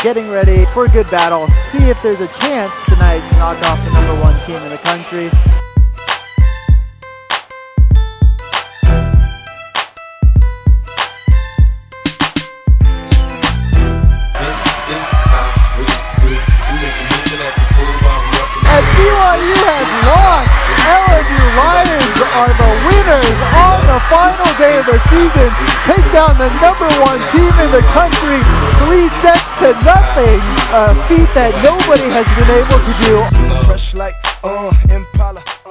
getting ready for a good battle. See if there's a chance tonight to knock off the #1 team in the country. As BYU has lost, LSU Lions are the winners on the final day of the season. Take down the #1 team in the country, 3-0. A feat that nobody has been able to do. Fresh like Impala.